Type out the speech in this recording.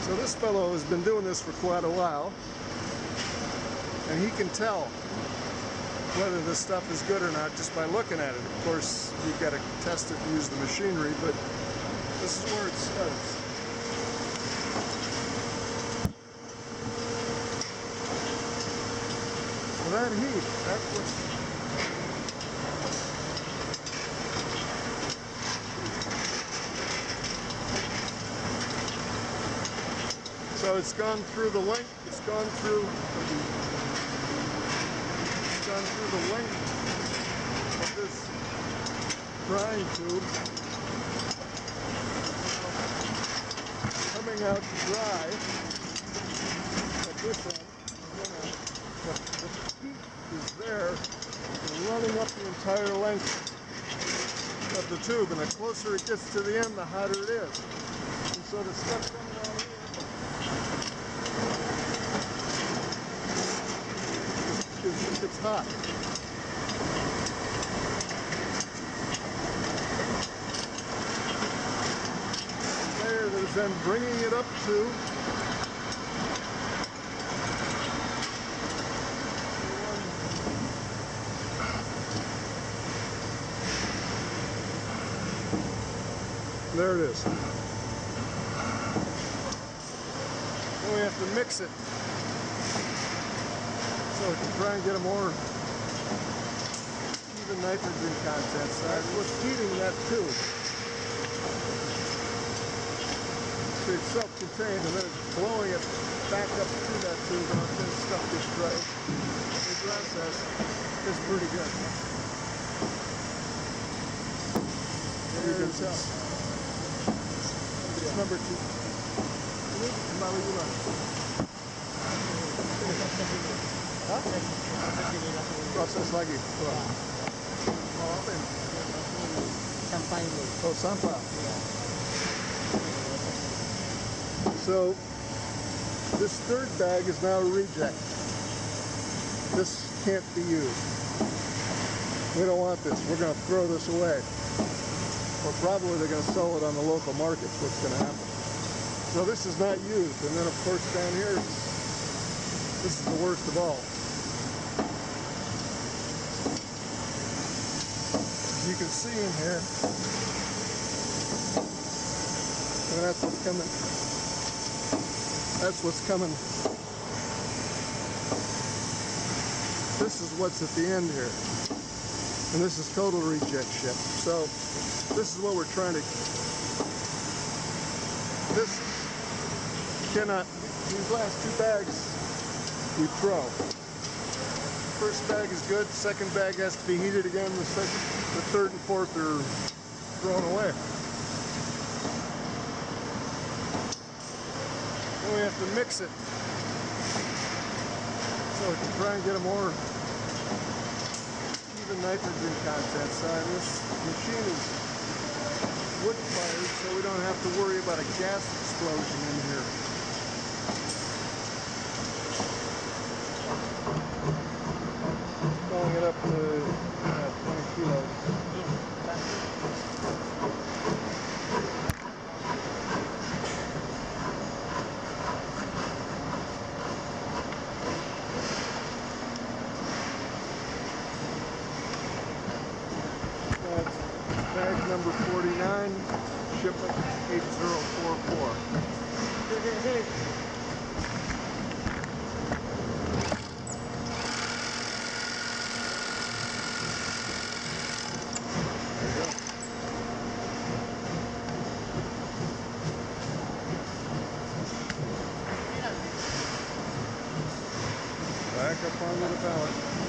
So this fellow has been doing this for quite a while, and he can tell whether this stuff is good or not just by looking at it. Of course, you've got to test it and use the machinery, but this is where it starts. So that heat, that's what's... So it's gone through the length, it's gone through the length of this drying tube, coming out to dry at this end. The heat is there and running up the entire length of the tube, and the closer it gets to the end, the hotter it is. And so the stuff coming out here, it's hot. There, that is then bringing it up to there it is. Then we have to mix it. So we can try and get a more even nitrogen content. So that's what's heating that tube. So it's self-contained, and then it's blowing it back up through that tube, and then stuff gets dry. The process is pretty good. You can tell. It's number 2. Hah? Proses lagi. Mau apa ini? Sampah ini. Oh, sampah. So this third bag is now a reject. This can't be used. We don't want this. We're going to throw this away. Or probably they're going to sell it on the local markets. What's going to happen? So this is not used. And then of course down here, this is the worst of all. You can see in here, and that's what's coming. That's what's coming. This is what's at the end here, and this is total reject shit. So this is what we're trying to. This cannot. These last 2 bags we throw. First bag is good. Second bag has to be heated again. The third and fourth are thrown away. Then we have to mix it so we can try and get a more even nitrogen content. So this machine is wood fired, so we don't have to worry about a gas explosion in here. Filling it up to 20 kilos. That's bag number 49, shipment 8044. Back up onto the pallet.